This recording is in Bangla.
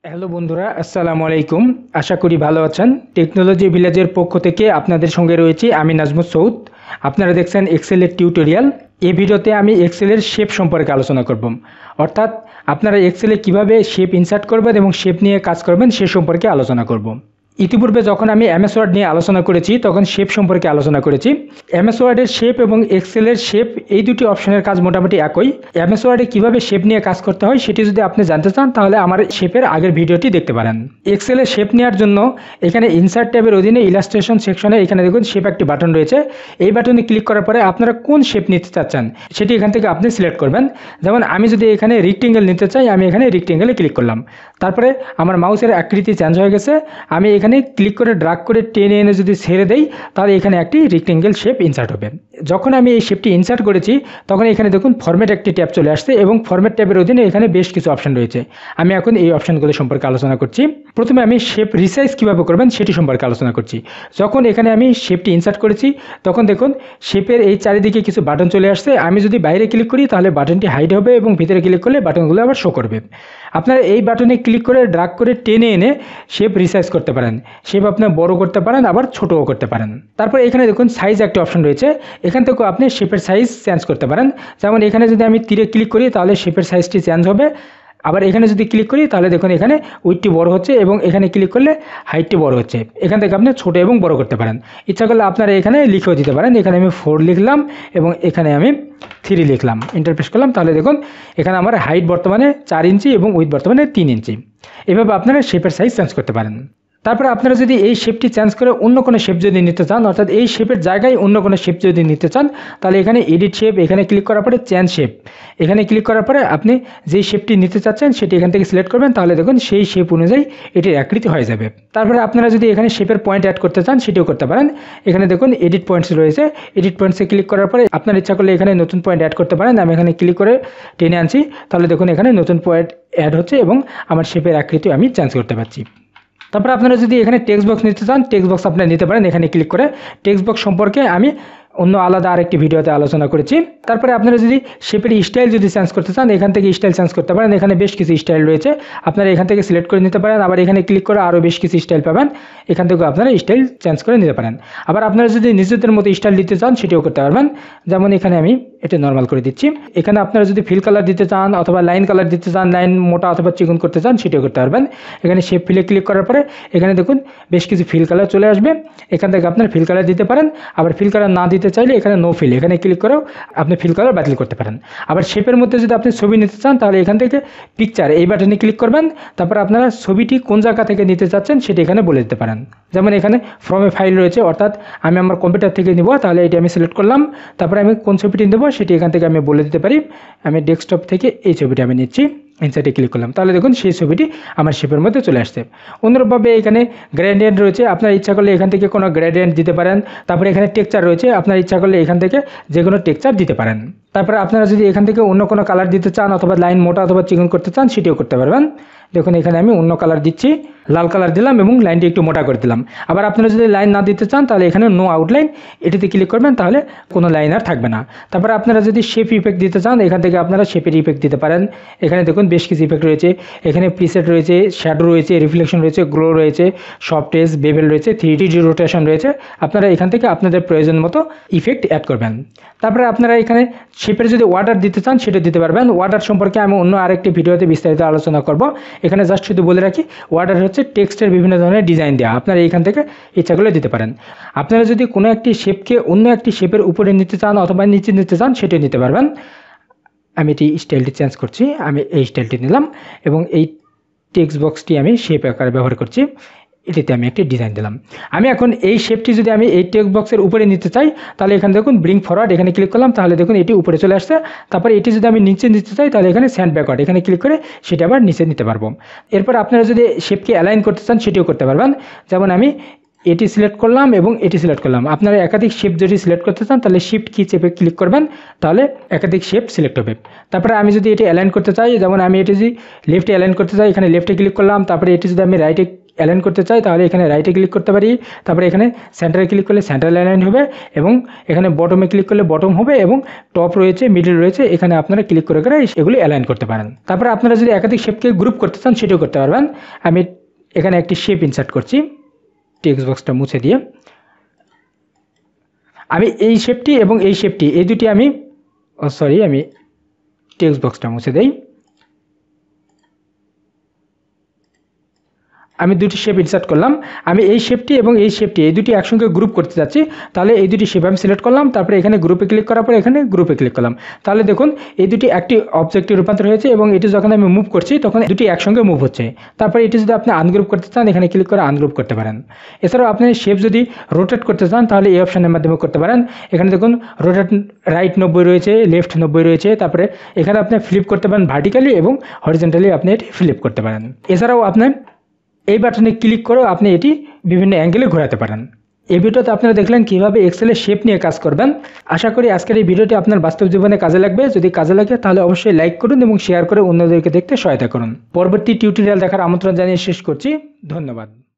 হ্যালো বন্ধুরা, আসসালামু আলাইকুম। আশা করি ভালো আছেন। টেকনোলজি ভিলেজের পক্ষ থেকে আপনাদের সঙ্গে রয়েছি আমি নাজমুস সৌদ। আপনারা দেখছেন এক্সেলের টিউটোরিয়াল। এই ভিডিওতে আমি এক্সেলের শেপ সম্পর্কে আলোচনা করব, অর্থাৎ আপনারা এক্সেলে কিভাবে শেপ ইনসার্ট করবেন এবং শেপ নিয়ে কাজ করবেন সে সম্পর্কে আলোচনা করব। ইতিপূর্বে যখন আমি এমএস ওয়ার্ড নিয়ে আলোচনা করেছি তখন শেপ সম্পর্কে আলোচনা করেছি। এমএস ওয়ার্ডের শেপ এবং এক্সেলের শেপ এই দুটি অপশনের কাজ মোটামুটি একই। এমএস ওয়ার্ডে কীভাবে শেপ নিয়ে কাজ করতে হয় সেটি যদি আপনি জানতে চান তাহলে আমার শেপের আগের ভিডিওটি দেখতে পারেন। এক্সেলের শেপ নেওয়ার জন্য এখানে ইনসার্ট ট্যাবের অধীনে ইলাস্ট্রেশন সেকশনে এখানে দেখুন শেপ একটি বাটন রয়েছে। এই বাটনে ক্লিক করার পরে আপনারা কোন শেপ নিতে চাচ্ছেন সেটি এখান থেকে আপনি সিলেক্ট করবেন। যেমন আমি যদি এখানে রেক্টেঙ্গেল নিতে চাই, আমি এখানে রেক্টেঙ্গেলে ক্লিক করলাম। তারপরে আমার মাউসের আকৃতি চেঞ্জ হয়ে গেছে। আমি এখানে ক্লিক করে ড্রাগ করে টেনে এনে যদি ছেড়ে দেই তাহলে এখানে একটি রেক্টেঙ্গেল শেপ ইনসার্ট হবে। যখন আমি এই শেপটি ইনসার্ট করেছি তখন এখানে দেখুন ফরম্যাট একটি ট্যাব চলে আসছে এবং ফরম্যাট ট্যাবের অধীনে এখানে বেশ কিছু অপশন রয়েছে। আমি এখন এই অপশনগুলো সম্পর্কে আলোচনা করছি। প্রথমে আমি শেপ রিসাইজ কীভাবে করবেন সেটি সম্পর্কে আলোচনা করছি। যখন এখানে আমি শেপটি ইনসার্ট করেছি তখন দেখুন শেপের এই চারিদিকে কিছু বাটন চলে আসছে। আমি যদি বাইরে ক্লিক করি তাহলে বাটনটি হাইড হবে এবং ভিতরে ক্লিক করলে বাটনগুলো আবার শো করবে। আপনারা এই বাটনে ক্লিক করে ড্রাগ করে টেনে এনে শেপ রিসাইজ করতে পারেন। শেপ আপনার বড় করতে পারেন, আবার ছোটও করতে পারেন। তারপর এখানে দেখুন সাইজ একটা অপশন রয়েছে। এখান থেকেও আপনি শেপের সাইজ চেঞ্জ করতে পারেন। যেমন এখানে যদি আমি তীরে ক্লিক করি তাহলে শেপের সাইজটি চেঞ্জ হবে। আবার এখানে যদি ক্লিক করি তাহলে দেখুন এখানে উইডটি বড় হচ্ছে এবং এখানে ক্লিক করলে হাইটটি বড় হচ্ছে। এখান থেকে আপনি ছোট এবং বড় করতে পারেন। ইচ্ছা করলে আপনারা এখানে লিখেও দিতে পারেন। এখানে আমি 4 লিখলাম এবং এখানে আমি 3 লিখলাম, এন্টার প্রেস করলাম। তাহলে দেখুন এখানে আমার হাইট বর্তমানে 4 ইঞ্চি এবং উইথ বর্তমানে 3 ইঞ্চি। এভাবে আপনারা শেপের সাইজ চেঞ্জ করতে পারেন। তারপরে আপনারা যদি এই শেপটি চেঞ্জ করে অন্য কোনো শেপ যদি নিতে চান, অর্থাৎ এই শেপের জায়গায় অন্য কোনো শেপ যদি নিতে চান তাহলে এখানে এডিট শেপ, এখানে ক্লিক করার পরে চেঞ্জ শেপ, এখানে ক্লিক করার পরে আপনি যেই শেপটি নিতে চাচ্ছেন সেটি এখান থেকে সিলেক্ট করবেন। তাহলে দেখুন সেই শেপ অনুযায়ী এটির আকৃতি হয়ে যাবে। তারপরে আপনারা যদি এখানে শেপের পয়েন্ট অ্যাড করতে চান সেটিও করতে পারেন। এখানে দেখুন এডিট পয়েন্টস রয়েছে। এডিট পয়েন্টসে ক্লিক করার পরে আপনার ইচ্ছা করলে এখানে নতুন পয়েন্ট অ্যাড করতে পারেন। আমি এখানে ক্লিক করে টেনে আনছি। তাহলে দেখুন এখানে নতুন পয়েন্ট অ্যাড হচ্ছে এবং আমার শেপের আকৃতি আমি চেঞ্জ করতে পারছি। তারপরে আপনারা যদি এখানে টেক্সট বক্স নিতে চান টেক্সট বক্স আপনারা নিতে পারেন। এখানে ক্লিক করে টেক্সট বক্স সম্পর্কে আমি অন্য আলাদা আরেকটি ভিডিওতে আলোচনা করেছি। তারপরে আপনারা যদি শেপের স্টাইল যদি চেঞ্জ করতে চান এখান থেকে স্টাইল চেঞ্জ করতে পারেন। এখানে বেশ কিছু স্টাইল রয়েছে, আপনারা এখান থেকে সিলেক্ট করে নিতে পারেন। আবার এখানে ক্লিক করে আরও বেশ কিছু স্টাইল পাবেন, এখান থেকেও আপনারা স্টাইল চেঞ্জ করে নিতে পারেন। আবার আপনারা যদি নিজেদের মতো স্টাইল দিতে চান সেটিও করতে পারবেন। যেমন এখানে আমি এটা নর্মাল করে দিচ্ছি। এখানে আপনারা যদি ফিল কালার দিতে চান অথবা লাইন কালার দিতে চান, লাইন মোটা অথবা চিকন করতে চান সেটিও করতে পারবেন। এখানে শেপ ফিলে ক্লিক করার পরে এখানে দেখুন বেশ কিছু ফিল কালার চলে আসবে। এখান থেকে আপনারা ফিল কালার দিতে পারেন। আবার ফিল কালার না দিতে চাইলে এখানে নো ফিল, এখানে ক্লিক করেও আপনি ফিল কালার বাতিল করতে পারেন। আবার শেপের মধ্যে যদি আপনি ছবি নিতে চান তাহলে এখান থেকে পিকচার এই বাটনে ক্লিক করবেন। তারপর আপনারা ছবিটি কোন জায়গা থেকে নিতে চাচ্ছেন সেটি এখানে বলে দিতে পারেন। যেমন এখানে ফ্রম এ ফাইল রয়েছে, অর্থাৎ আমি আমার কম্পিউটার থেকে নিব, তাহলে এটি আমি সিলেক্ট করলাম। তারপরে আমি কোন ছবিটি নেব সেটি এখান থেকে আমি বলে দিতে পারি। আমি ডেস্কটপ থেকে এই ছবিটি আমি নিচ্ছি, ইনসার্টে ক্লিক করলাম। তাহলে দেখুন সেই ছবিটি আমার শেপের মধ্যে চলে আসছে। অন্যভাবে এখানে গ্রেডিয়েন্ট রয়েছে, আপনার ইচ্ছা করলে এখান থেকে কোনো গ্রেডিয়েন্ট দিতে পারেন। তারপরে এখানে টেক্সচার রয়েছে, আপনার ইচ্ছা করলে এখান থেকে যে কোনো টেক্সচার দিতে পারেন। তারপরে আপনারা যদি এখান থেকে অন্য কোনো কালার দিতে চান অথবা লাইন মোটা অথবা চিকন করতে চান সেটিও করতে পারবেন। দেখুন এখানে আমি অন্য কালার দিচ্ছি, লাল কালার দিলাম এবং লাইনটি একটু মোটা করে দিলাম। আবার আপনারা যদি লাইন না দিতে চান তাহলে এখানে নো আউটলাইন এটিতে ক্লিক করবেন, তাহলে কোনো লাইন আর থাকবে না। তারপরে আপনারা যদি শেপ ইফেক্ট দিতে চান এখান থেকে আপনারা শেপের ইফেক্ট দিতে পারেন। এখানে দেখুন বেশ কিছু ইফেক্ট রয়েছে। এখানে প্রিসেট রয়েছে, শ্যাডো রয়েছে, রিফ্লেকশন রয়েছে, গ্লো রয়েছে, সফট এজ, বেভেল রয়েছে, 3D রোটেশন রয়েছে। আপনারা এখান থেকে আপনাদের প্রয়োজন মতো ইফেক্ট অ্যাড করবেন। তারপরে আপনারা এখানে শেপের যদি অর্ডার দিতে চান সেটা দিতে পারবেন। অর্ডার সম্পর্কে আমি অন্য আরেকটি ভিডিওতে বিস্তারিত আলোচনা করব। এখানে জাস্ট শুধু বলে রাখি অর্ডার হচ্ছে টেক্সটের বিভিন্ন ধরনের ডিজাইন দেওয়া, আপনারা এখান থেকে ইচ্ছাগুলো দিতে পারেন। আপনারা যদি কোনো একটি শেপকে অন্য একটি শেপের উপরে নিতে চান অথবা নিচে নিতে চান সেটাও নিতে পারবেন। আমি এটি স্টাইলটি চেঞ্জ করছি, আমি এই স্টাইলটি নিলাম এবং এই টেক্সট বক্সটি আমি শেপ আকারে ব্যবহার করছি। এটিতে আমি একটি ডিজাইন দিলাম। আমি এখন এই শেপটি যদি আমি এই টেক্সট বক্সের উপরে নিতে চাই তাহলে এখানে দেখুন ব্রিং ফরওয়ার্ড, এখানে ক্লিক করলাম। তাহলে দেখুন এটি উপরে চলে আসছে। তারপর এটি যদি আমি নিচে নিতে চাই তাহলে এখানে স্যান্ড ব্যাকওয়ার্ড, এখানে ক্লিক করে সেটা আবার নিচে নিতে পারবো। এরপর আপনারা যদি শেপকে অ্যালাইন করতে চান সেটিও করতে পারবেন। যেমন আমি এটি সিলেক্ট করলাম এবং এটি সিলেক্ট করলাম। আপনারা একাধিক শেপ যদি সিলেক্ট করতে চান তাহলে শিফট কি চেপে ক্লিক করবেন, তাহলে একাধিক শেপ সিলেক্ট হবে। তারপরে আমি যদি এটি অ্যালাইন করতে চাই, যেমন আমি এটি যদি লেফটে অ্যালাইন করতে চাই এখানে লেফটে ক্লিক করলাম। তারপরে এটি যদি আমি রাইটে অ্যালাইন করতে চাই তাহলে এখানে রাইটে ক্লিক করতে পারি, তারপরে এখানে সেন্টারে ক্লিক করলে সেন্টার অ্যালাইন হবে এবং এখানে বটমে ক্লিক করলে বটম হবে এবং টপ রয়েছে, মিডল রয়েছে, এখানে আপনারা ক্লিক করে এগুলি অ্যালাইন করতে পারেন। তারপরে আপনারা যদি একাধিক শেপকে গ্রুপ করতে চান সেটাও করতে পারবেন। আমি এখানে একটি শেপ ইনসার্ট করছি টেক্সট বক্সটা মুছে দিয়ে। আমি এই শেপটি এবং এই শেপটি এই দুটি আমি আমি টেক্সট বক্সটা মুছে দেই। আমি দুটি শেপ ইনসার্ট করলাম। আমি এই শেপটি এবং এই শেপটি এই দুটি একসঙ্গে গ্রুপ করতে যাচ্ছি, তাহলে এই দুটি শেপ আমি সিলেক্ট করলাম, তারপরে এখানে গ্রুপে ক্লিক করার পর এখানে গ্রুপে ক্লিক করলাম। তাহলে দেখুন এই দুটি একটি অবজেক্টে রূপান্তর হয়েছে এবং এটি যখন আমি মুভ করছি তখন দুটি একসঙ্গে মুভ হচ্ছে। তারপরে এটি যদি আপনি আনগ্রুপ করতে চান এখানে ক্লিক করে আনগ্রুপ করতে পারেন। এছাড়াও আপনি শেপ যদি রোটেট করতে চান তাহলে এই অপশনের মাধ্যমে করতে পারেন। এখানে দেখুন রোটেট রাইট 90 রয়েছে, লেফট 90 রয়েছে, তারপরে এখানে আপনি ফ্লিপ করতে পারেন ভার্টিক্যালি এবং হরিজন্টালি আপনি এটি ফ্লিপ করতে পারেন। এছাড়াও আপনি এই বাটনে ক্লিক করেও আপনি এটি বিভিন্ন অ্যাঙ্গেলে ঘোরাতে পারেন। এই ভিডিওতে আপনারা দেখলেন কীভাবে এক্সেলের শেপ নিয়ে কাজ করবেন। আশা করি আজকের এই ভিডিওটি আপনার বাস্তব জীবনে কাজে লাগবে। যদি কাজে লাগে তাহলে অবশ্যই লাইক করুন এবং শেয়ার করে অন্যদেরকে দেখতে সহায়তা করুন। পরবর্তী টিউটোরিয়াল দেখার আমন্ত্রণ জানিয়ে শেষ করছি। ধন্যবাদ।